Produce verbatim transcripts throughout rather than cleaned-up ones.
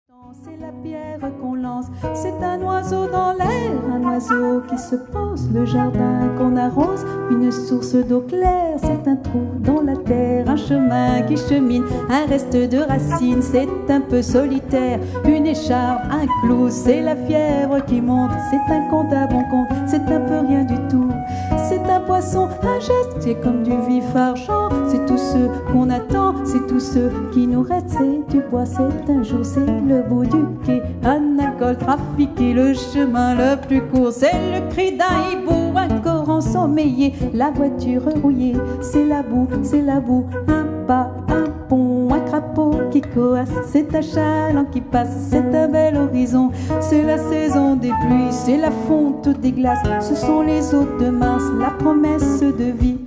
C'est la pierre qu'on lance, c'est un oiseau dans l'air, un oiseau qui se pose, le jardin qu'on arrose, une source d'eau claire, c'est un trou dans la terre, un chemin qui chemine, un reste de racines, c'est un peu solitaire, une écharpe, un clou, c'est la fièvre qui monte, c'est un compte à bon compte, c'est un peu rien du tout, c'est un poisson, un geste, c'est comme du vif argent, c'est tous ceux qu'on attend, c'est tous ceux qui nous restent, c'est du bois, c'est un jour, c'est le bout du quai, un alcool trafiqué, le chemin le plus court, c'est le cri d'un hibou, un corps ensommeillé, la voiture rouillée, c'est la boue, c'est la boue, un pas, un pont, un crapaud qui coasse, c'est un chaland qui passe, c'est un bel horizon, c'est la saison des pluies, c'est la fonte des glaces, ce sont les eaux de mars, la promesse de vie.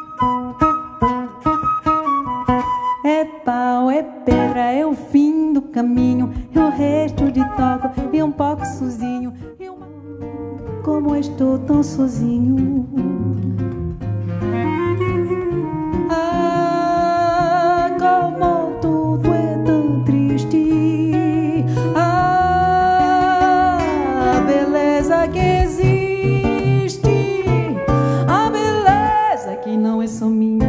É pau, é pedra, é o fim do caminho, é o resto de toco, é um pouco sozinho, é uma... Como estou tão sozinho. Ah, como tudo é tão triste. Ah, a beleza que existe, a beleza que não é só minha.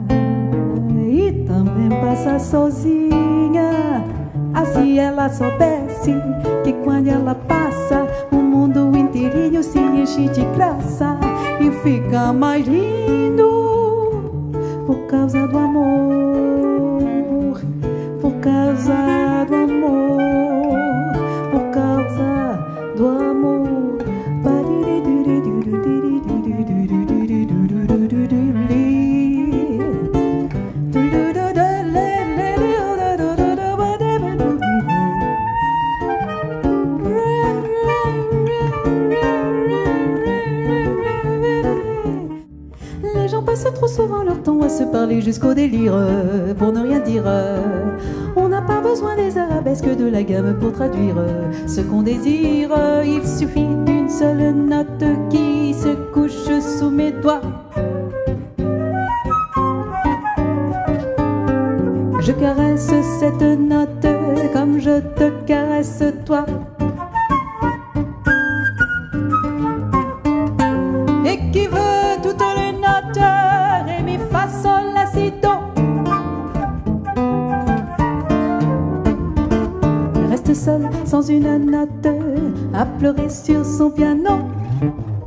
Também passa sozinha. Ah, se ela soubesse que quando ela passa o mundo inteirinho se enche de graça e fica mais lindo por causa do amor, por causa do amor, por causa do amor. Les gens passent trop souvent leur temps à se parler jusqu'au délire, pour ne rien dire. On n'a pas besoin des arabesques de la gamme pour traduire ce qu'on désire. Il suffit d'une seule note qui se couche sous mes doigts. Je caresse cette note comme je te caresse toi. Et qui veut toutes les notes, ré, mi, fa, sol, la, si, do. Reste seul sans une note, à pleurer sur son piano.